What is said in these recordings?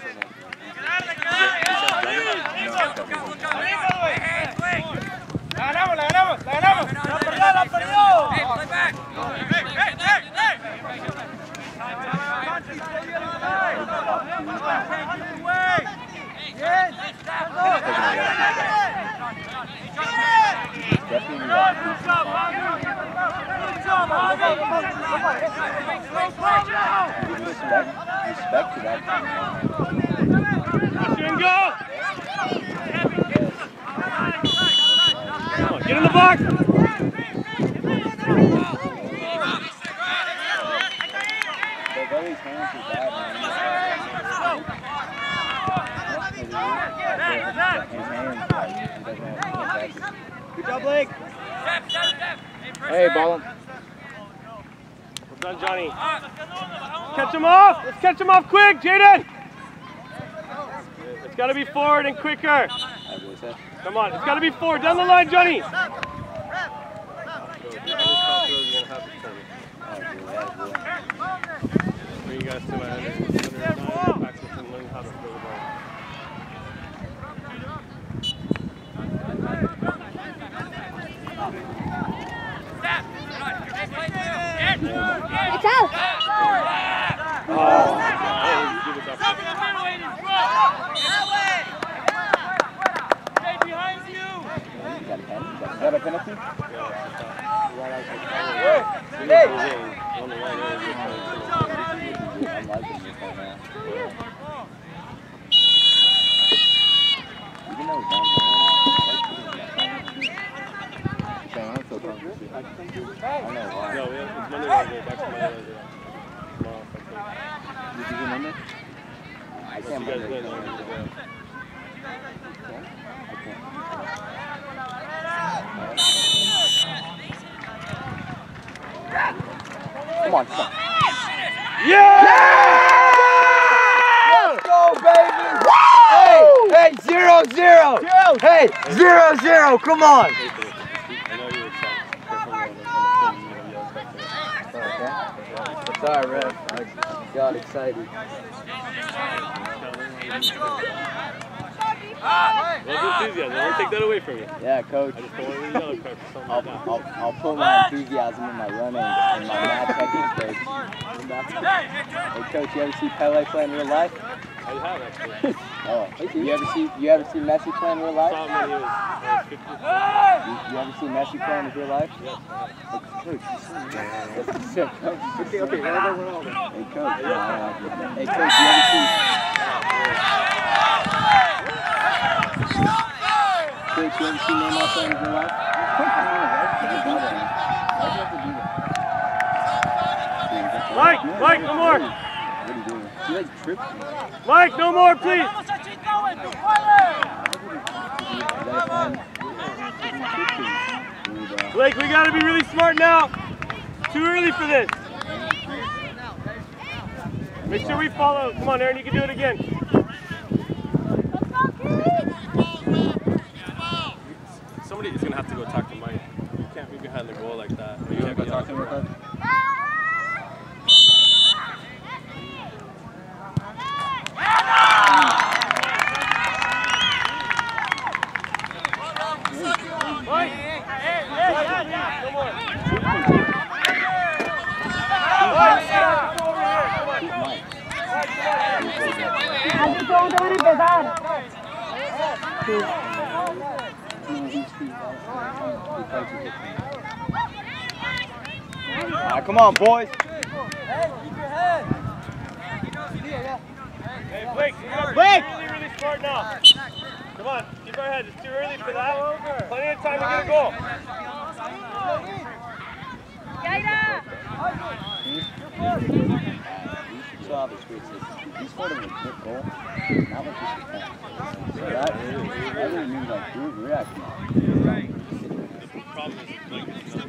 Respect to that. Go! Come on, get in the box! Good job, Blake. Hey, ball him. Well done, Johnny. Catch him off! Let's catch him off quick, Jaden! It's got to be forward and quicker. Come on, it's got to be forward. Down the line, Johnny! Bring you guys to my practice and learn how to throw the ball. It's out! Stay behind you! Is that a penalty? Come on, come on. Yeah! Let's go, baby! Hey, 0-0! Hey, 0-0, come on! Sorry, Rev. I got excited. Well, enthusiasm. I won't take that away from you. Yeah, coach. I just don't want to yell at for something like that. I'll put my enthusiasm in my running and my mad technique, coach. Hey, coach, you ever see Pele play in real life? I have actually. Oh, you ever see Messi play in real life? I saw him when he was 50. You ever see Messi play in real life? Yes. Coach, that's sick, coach. Okay, Ronaldo. Hey, coach. Hey, coach, you ever see? Coach, you ever see Neymar play in real life? Mike, no more. What are you doing? You like tripping? Mike, no more, please. Blake, we got to be really smart now. Too early for this. Make sure we follow. Come on, Aaron, you can do it again. Somebody is going to have to go talk to Mike. You can't be behind the goal like that. You want to go talk to him real quick? Come on, boys. Hey, Blake, Blake! Really smart now. Come on, keep our head. It's too early for that. Plenty of time to get a goal. He scored a good goal. Not like this defense. So that really means like we're acting. The problem is Blake is not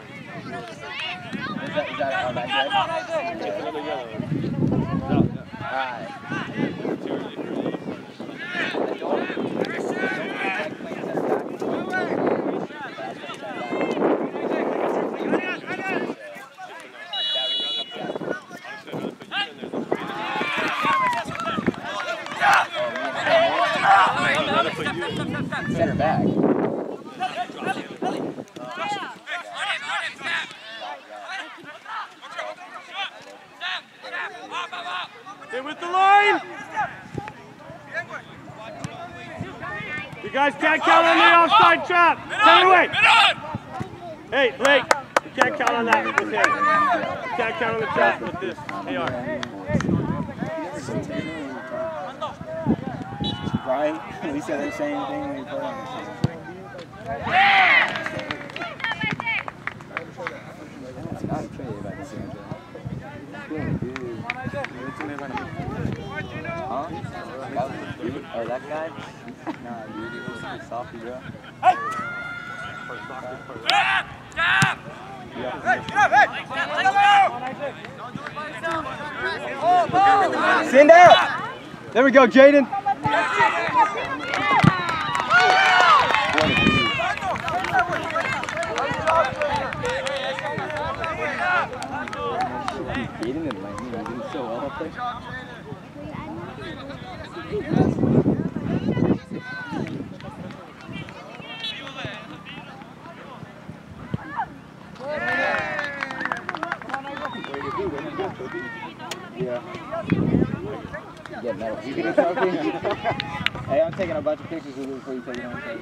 Is that on that guy? It's another yellow. No. Alright. Too early for me. Center back. Stay with the line. You guys can't count on the offside trap. Turn it away. Hey, Blake, you can't count on that with him. You can't count on the trap with this AR. Right? At least I didn't say anything when you put on It's not okay about the same thing. Huh? Or that guy? Nah, dude, he was a softy, bro. Send out! There we go, Jaden. Jaden and Lightning are doing so well up there. Yeah. Hey, I'm taking a bunch of pictures of you before you take it on tape.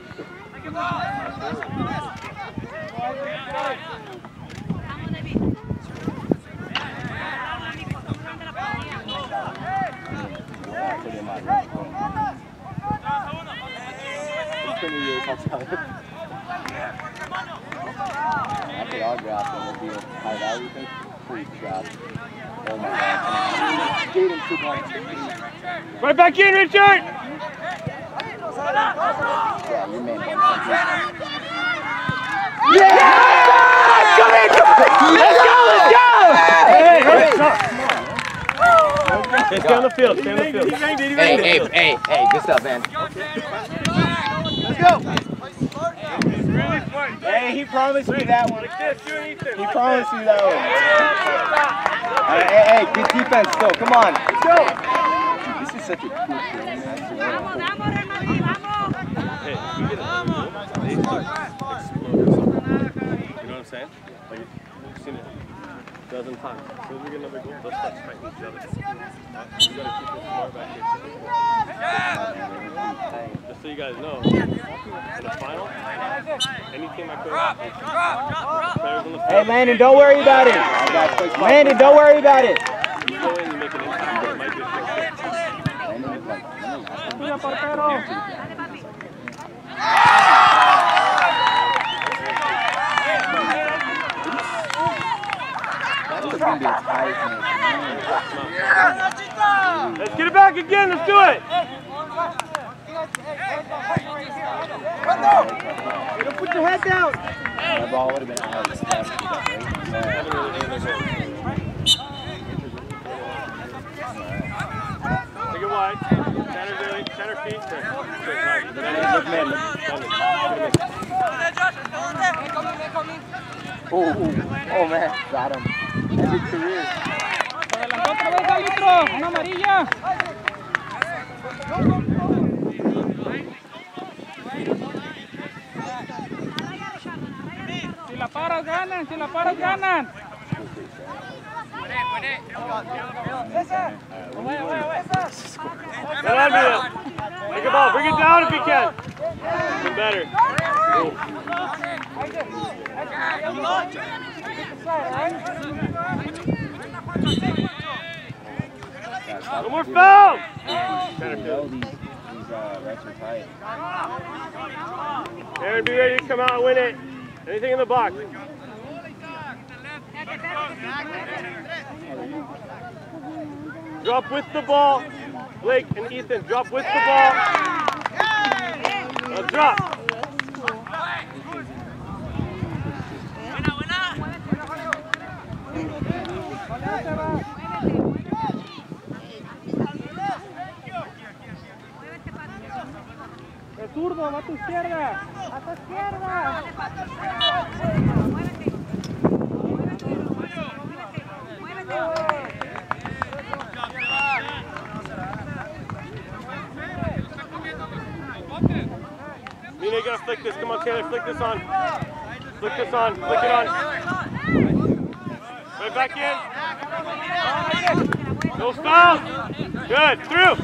I could autograph them would be a high value thing. Please drop. Oh my God. Right back in, Richard! Yeah, you made it. Yeah! Come in! Let's go! Let's go! Hey, stay on the field. Stay on the field. Hey, good stuff, man. Let's go! Hey, he promised me that one. Like this, you and Ethan. He promised me that one. Hey, good defense still. Come on. Let's go! This is such a cool game, man. Hey, you get a they start explode or something. You know what I'm saying? Like, you've seen it a dozen times. As soon as we get another goal, they'll start fighting each other. You gotta keep this more back here. Just so you guys know, in the final, any team I could have players on the field. Hey, Landon, don't worry about it. Landon, don't worry about it. You go in and make an impact. It might be a quick fix. Let's get it back again. Let's do it. Don't put your head down. My ball would have been out of the step. Take it wide. Center feet. Oh man, got him. That's his career. Otra vez, Galitro, una amarilla. Si la paras ganan, si la paras ganan. Get on me. Take a ball. Bring it down if you can. Even better. No more fouls! Aaron, be ready to come out and win it. Anything in the box. Drop with the ball. Blake and Ethan, drop with the ball. Now drop. El zurdo, va a tu izquierda. A tu izquierda. Muévete. gotta flick this. Come on, Taylor, flick this on. Flick this on. Flick it on. Right back in. No foul. Good. Through.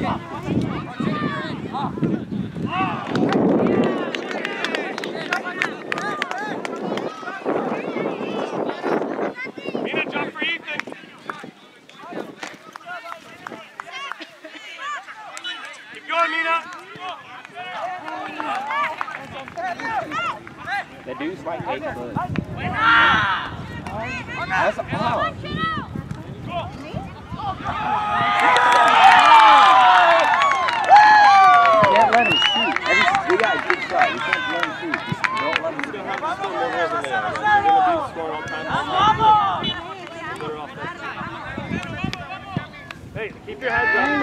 Mina, jump for Ethan. Keep going, Mina. The dude's like 8 foot. That's a foul. Can't let him shoot. We got a good shot. We can't let him shoot. Just don't let him shoot. They're gonna be scoring all kinds of stuff. Hey, keep your heads up.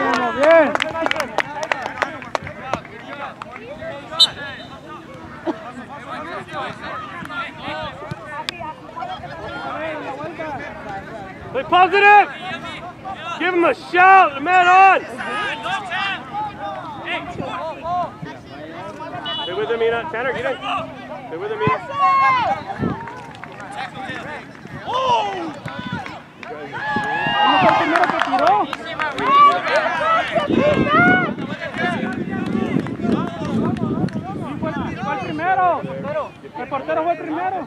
Play positive! Give him a shout! The man on! Stay with him, Mina. Tanner, get in. Stay with him, Mina. Fue el primero. El portero fue el primero.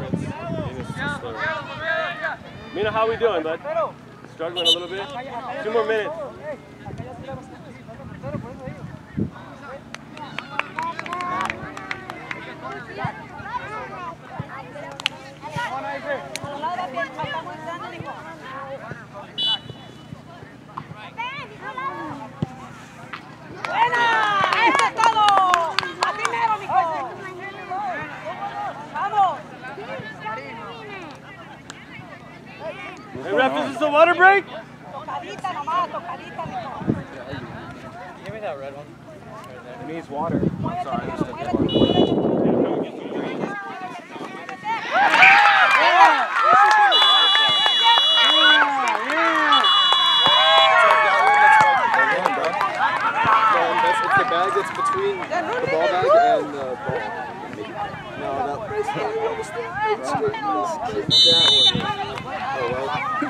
Mina, how we doing, bud? Struggling a little bit? 2 more minutes. ¡Buena! ¡Eso es todo! ¡Así mero, mi cosa! ¡Vamos! Hey, ref, is this a water break? Tocadita nomás, tocadita, mijo. Give me that red one. It needs water. I'm sorry, I just took that one. It's the bag that's between the ball bag and the ball. No, that's that one. Oh well.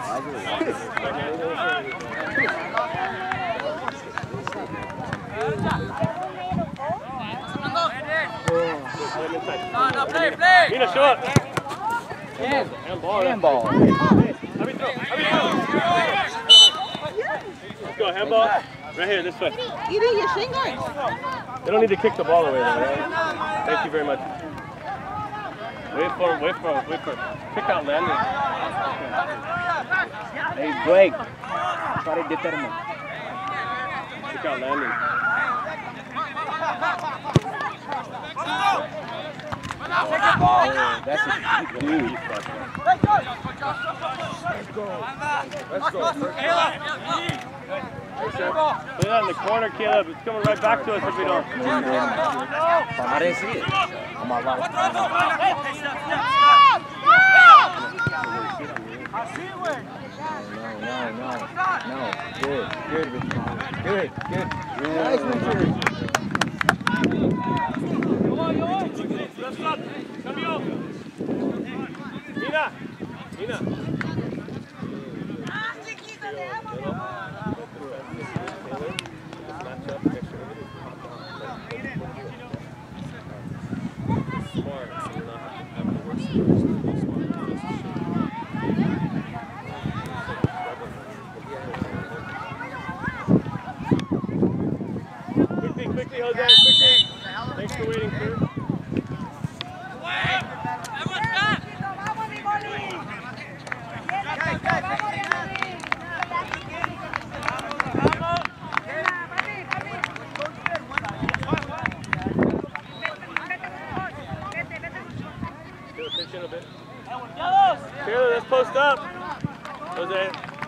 No, play! Mina, show up! Handball. Handball. Let's go, handball. Right here, this way. Eating your shingles. They don't need to kick the ball away, though, right? Thank you very much. Wait for him. Kick out Landon. Hey, Blake. Try to determine. Kick out Landon. That's a dude. Let's go. Put that in the corner, Caleb. It's coming right back to us if we don't. I didn't see it. On my life. No. Good, Richard. Good. Nice, Richard. Mina. Ah, chiquito, le amo. Quickly, Jose, quickly. Thanks for waiting, sir. Vamos, mi boli. Pitch in a bit. Taylor, let's post up. Jose.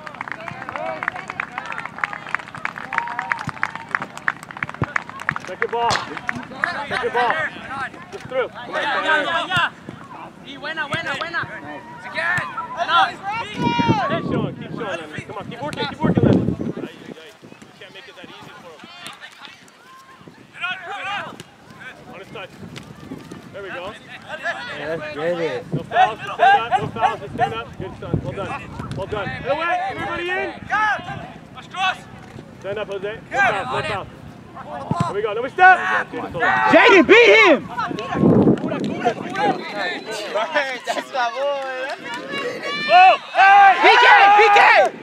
Second ball. Just through. Come on, Taylor. Y buena. Again. Keep showing, Landon. Come on, keep working, Landon. You can't make it that easy for him. On his touch. stand up. Good son. Well done. Well done. Hey, wait. Everybody in. Stand up, Jose. No foul. Here we go. No, we stop. Jaden, beat him! That's my boy. Oh! Hey! PK!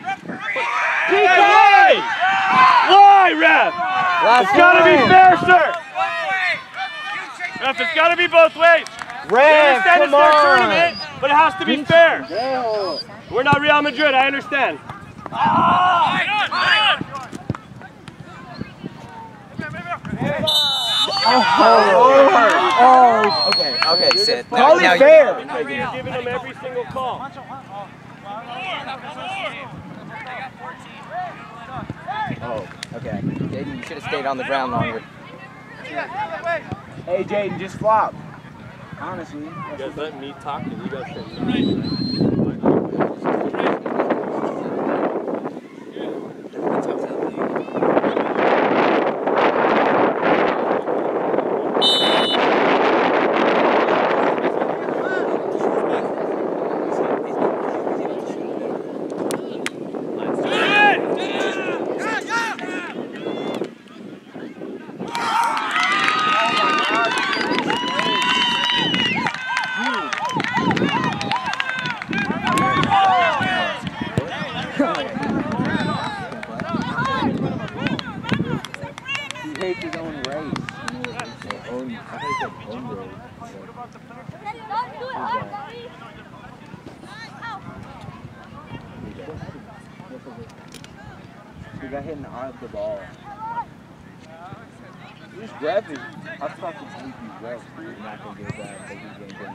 Hey! Why, ref? It's gotta be fair, sir. Ref, it's gotta be both ways. Ref, It's come their on! tournament, but it has to be fair. Yo. We're not Real Madrid, I understand. Oh, Okay, sit. totally Now fair. Because you're giving them every single call. Oh, okay. Jaden, you should have stayed on the ground longer. Hey, Jaden, just flop. Honestly. You guys let me talk and you guys say He hates his own race. He got hit in the eye of the ball. These refs, I fucking hate these refs. He's not gonna get that, but he's gonna get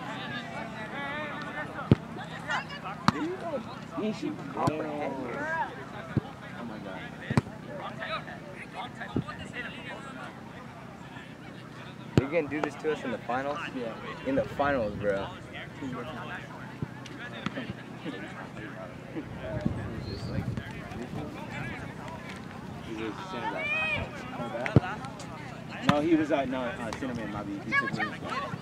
that. He should comprehend here. Oh my god. You're gonna do this to us in the finals? Yeah. In the finals, bro. He was center back. No, he was center man. My bad. He took me.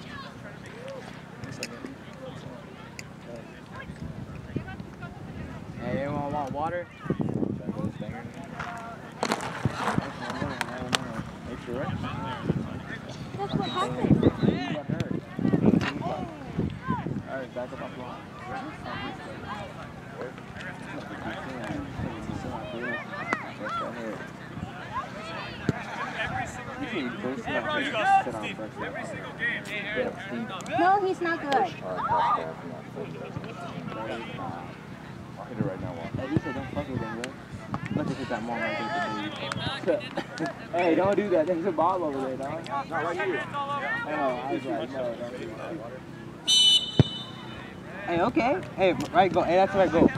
Hey, anyone want water? Extra rest. That's what happened. He got hurt. Alright, back up off the line. No, he's not good. I'll hit it right now, Walt. Hey, you said don't fuck with him, bro. Let's just hit that mom right there. Hey, don't do that. There's a ball over there, dog. Not right here. Oh, I was like, no, don't do that. Hey, okay. Hey, right go. Hey, that's right go.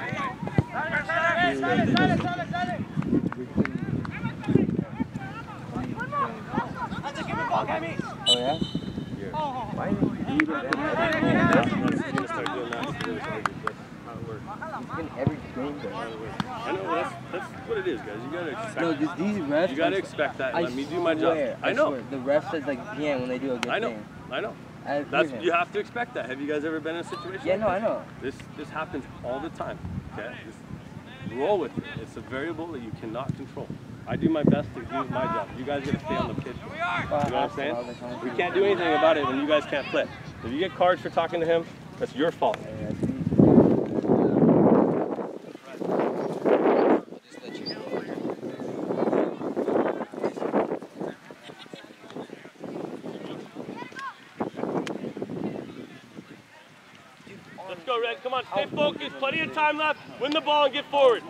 Oh, yeah? Why are you You're gonna start doing that. That's how it works. in every game, though? I know, that's what it is, guys. You gotta expect No, these refs. You gotta expect that. Let me do my job. I know. The ref says like PM when they do a good I know. thing. I know. I That's agree with you him. have to expect that. Have you guys ever been in a situation? Yeah, like no, I this? know. This happens all the time. Okay, just roll with it. It's a variable that you cannot control. I do my best to do my job. You guys gotta stay on the pitch. You know what I'm saying? We can't do anything about it when you guys can't play. If you get cards for talking to him, that's your fault. Let's go, Red. Come on, stay focused. Plenty of time left. Win the ball and get forward.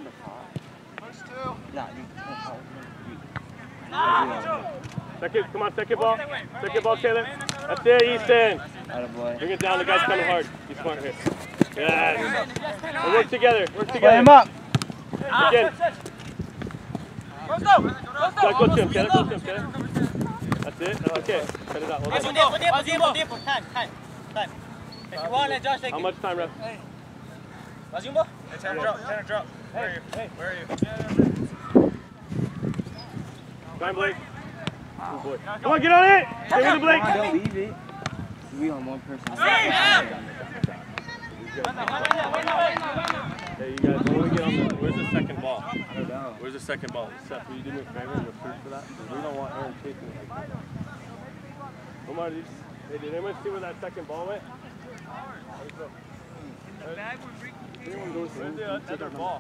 Second, come on, second ball. Second ball, Taylor. That's it, Easton. Bring it down. The guy's coming hard. He's smart here. Yes. We'll work together. Work together. Play him up. Again. Go to him, Taylor. Go to him, Taylor. That's it. Okay. Cut it out. Hold on. How much time, ref? Tanner, drop. Where are you? Time, Blake. Oh, boy. Come on, get on it! Give me the Blake! Don't leave it. We on one person. Hey, you guys, when we get on the, where's the second ball? I don't know. Where's the second ball? Seth, will you do me a favor and go search for that? Because we don't want Aaron chasing it like that. Omar, hey, did anyone see where that second ball went? Anyone goes to the other ball?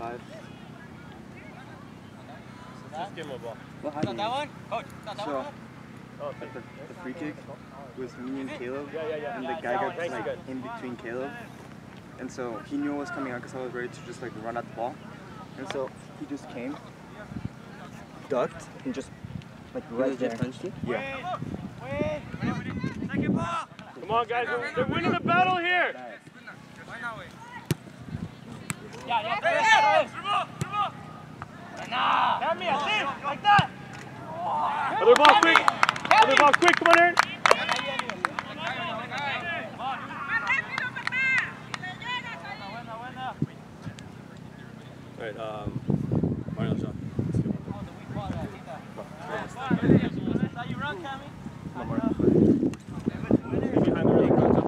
Just give him a ball. What happened? That one? Coach, that So, one? Oh, the free kick was me and Caleb, Yeah. and the guy got like in between Caleb, and so he knew I was coming out because I was ready to just like run at the ball, and so he just came, ducked, and just like right there. Punched you? Yeah. come on, guys, they're winning the battle here. Like that! Other ball quick. Other ball quick. Come on, Aaron. All right, Mario shot. How you run, Cammy? Come on, Mario. Behind the rim.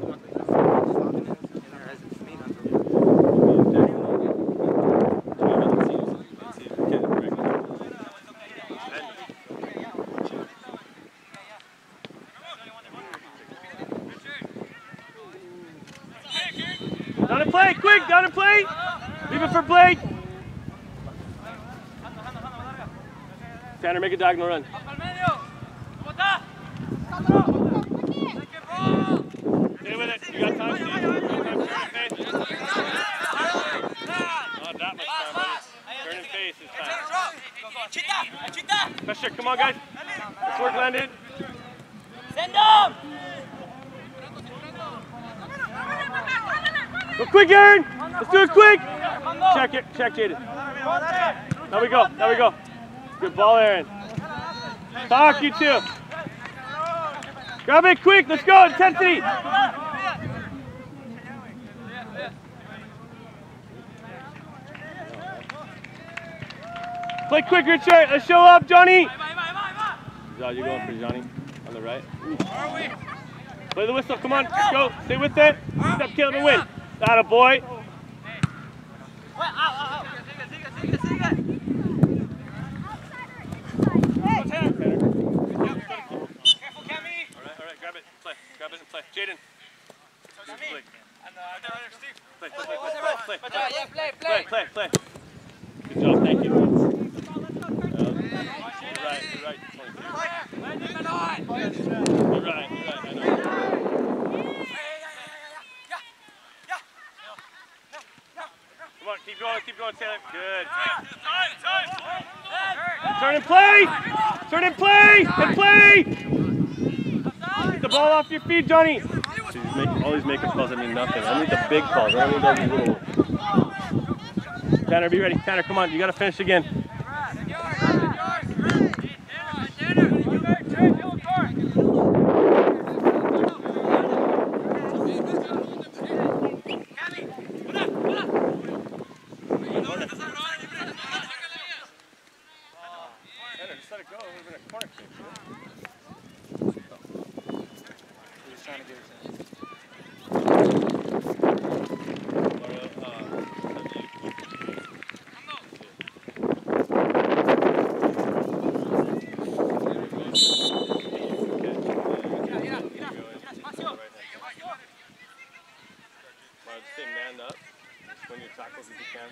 Down and play, quick, down and play. Leave it for Blake. Tanner, make a diagonal run. Stay with it. You got time, Steve? Not that much time, buddy. Turn and face this time. Pressure, come on, guys. Let's work, Landon. Send them! Go quick, Aaron! Let's do it quick! Check it, check Jaden. Now we go, now we go. Good ball, Aaron. Talk, you two. Grab it quick, let's go, intensity! Play quick, Richard, let's show up, Johnny! You're going for Johnny on the right. Play the whistle, come on, let's go, stay with it. Step, Caleb, and win. Atta boy. Alright, grab it and play. Jaden. Play. Good job, thank you. You're right. You're right, I know. Come on, keep going, Taylor. Good. Turn and play! Get the ball off your feet, Johnny. All these maker calls that mean nothing. I need the big calls. I don't need those little. Tanner, be ready. Tanner, come on. You got to finish again. Just let it go. It would have been a corner kick. He was trying to get it in. Stay manned up. Just win your tackles if you can.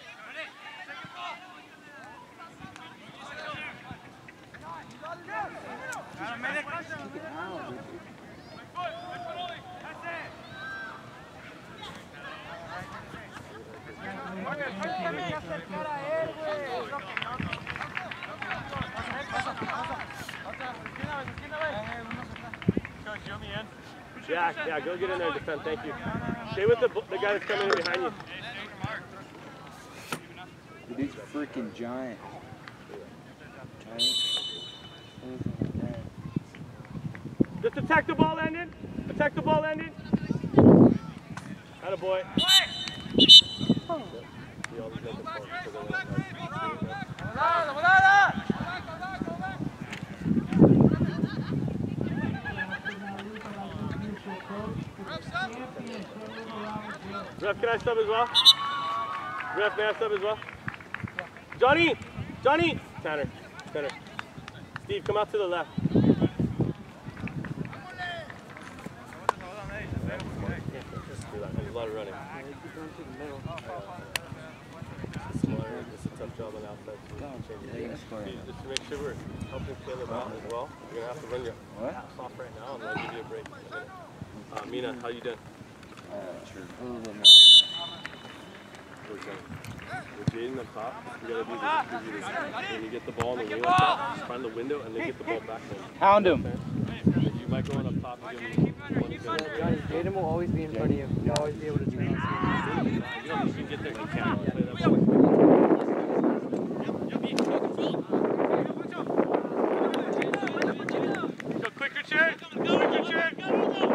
Yeah, go get in there and defend. Thank you. Stay with the guy that's coming in behind you. The dude's freaking giant. Just attack the ball, Landon. Attack the ball, Landon. Atta boy. Ref, can I sub as well? Ref, may I sub as well? Johnny! Johnny! Tanner. Steve, come out to the left. There's a lot of running. It's a tough job on the outside. Just to make sure we're helping Caleb out as well. You're going to have to run your ass off right now and I'll give you a break in a minute. Mina, how you doing? Sure. With Jaden up top, you gotta be the distributor. When you get the ball in the wing like that, just find the window and then get the ball back home. Hound him. You might go on up top and give him one. Jaden will always be in front of you. You'll always be able to turn on. You can get there, you can't play that ball. Go quicker, Jared. Quicker, Jared. Come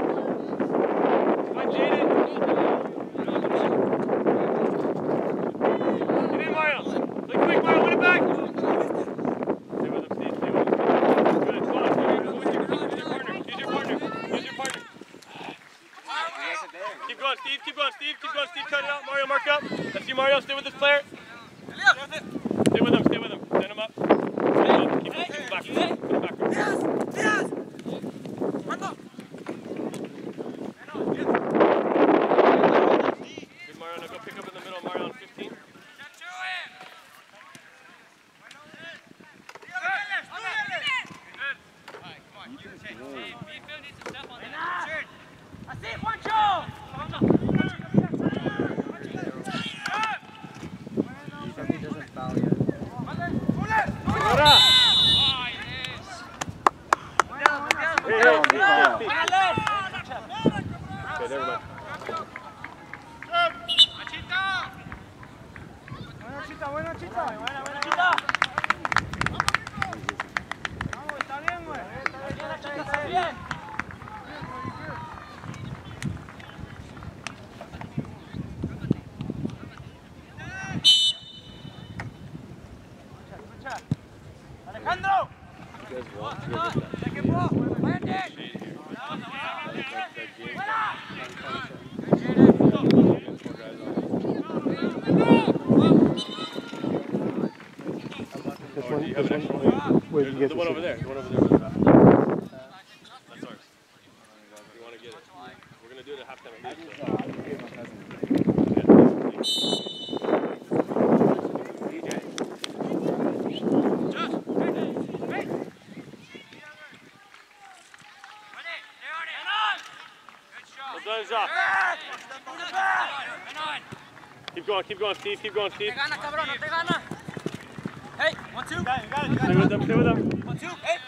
on, Jaden. Quick, Mario, win it back! Stay with him, Steve. Stay with him. Good. Come on. Go with your partner. Use your partner. Keep going, Steve. Keep going, Steve. Cut it out. Mario, mark up. Let's see Mario. Stay with this player. Stay with him. Send him up. Keep him back. Good, Mario. Now go pick up in the middle. Mario on 15. The one over there. That's ours. You want to get it? We're going to do it at halftime. Keep going, Steve. Hey, 1, 2. Stay with them. 1, 2. Hey.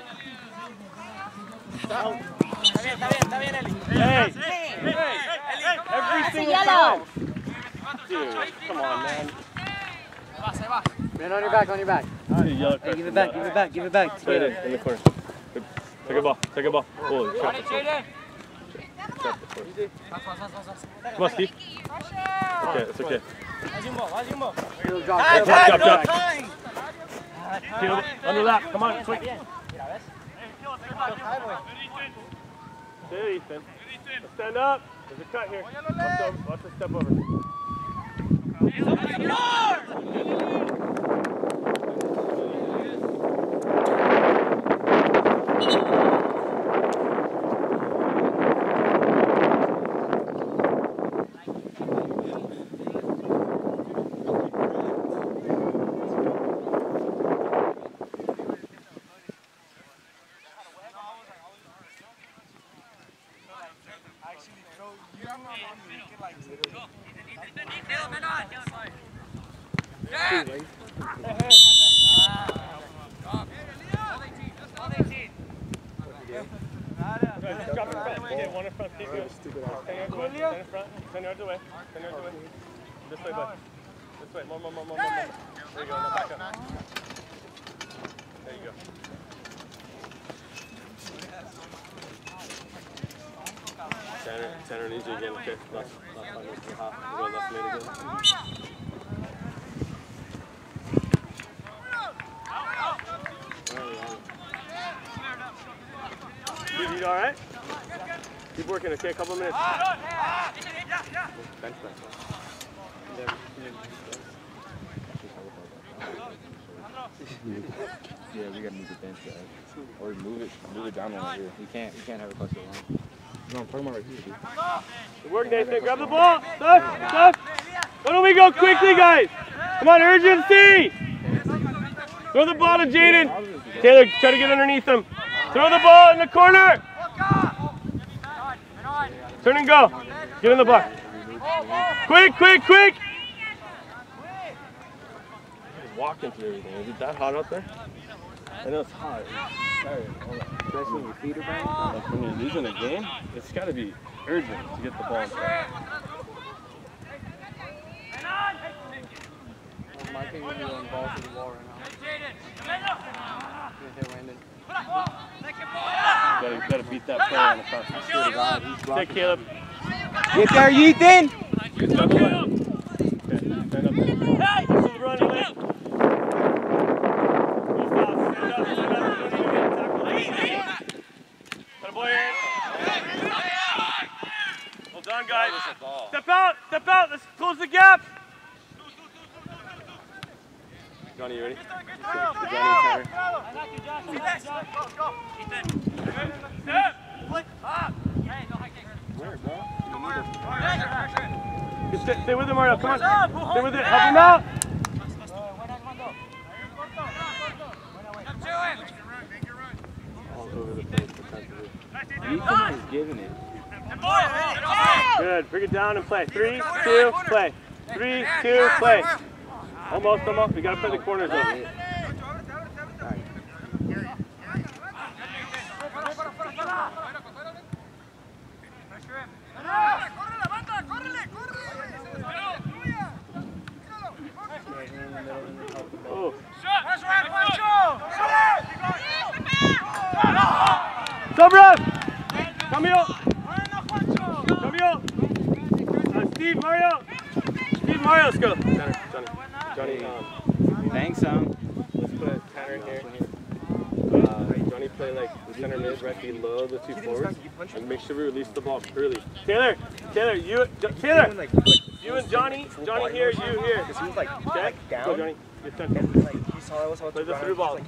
Está bien, Eli. Hey. Every single time. Dude, come on, man. Man, on your back. Hey, give it back. Right in the corner. Take a ball. Holy shit. Come on, Steve. Okay, it's okay. Drop. Under that. Come on, quick. Stay, Ethan. Stand up. There's a cut here. Watch the step over. This way, bud. This way. More. There you go. Now back up. There you go. Tanner needs you again. Okay. Last 5 minutes and a half. We're going left lane again. You all right? Keep working, okay? A couple minutes. Bench press. Yeah, we gotta move the bench guys. Or move it down one here. You can't have it close to the line. No, I'm talking about right here, dude. Good work, Nathan. Grab the ball. Stuff. Why don't we go quickly, guys? Come on, urgency. Throw the ball to Jaden. Taylor, try to get underneath him. Throw the ball in the corner. Turn and go. Get in the block. Quick, quick, quick. Walking through everything. Is it that hot out there? I know it's hot. Especially when your feet are back. Like when you're losing a game, it's got to be urgent to get the ball in play. My thing would be on ball to the wall right now. You gotta beat that player on the cross. I swear to God. Take Caleb. Get there, Ethan! Good job, Caleb. Okay, stand up. Hey! This is run, Lee. Well done, guys. Step out, let's close the gap. Johnny, you ready? Johnny, stay with him, Mario. Come on. Stay with it. Help him out. All over the place defensively. Ethan is giving it. Good. Bring it down and play. 3, 2, play. 3, 2, play. Almost. We gotta play the corners though. Oh. Sobra! Camille! Steve, Mario, let's go. Johnny, Thanks, let's put Tanner in here. Johnny play like the center mid right below the 2 forwards and make sure we release the ball early. Taylor, you and Johnny here, you here. Because he was like, Okay, down. go Johnny. Get done. And like, he saw us how Play the through ball.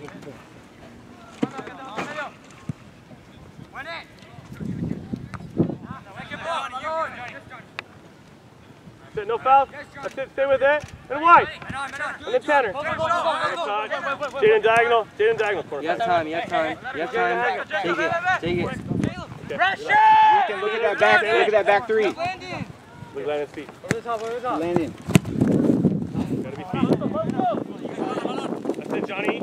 No foul. That's it. Stay with it. And wide. And then Tanner. Jaden diagonal. You have time. Take it. Okay. Look at that back 3. Look at Landon's feet. Landon. Gotta be feet. That's it, Johnny.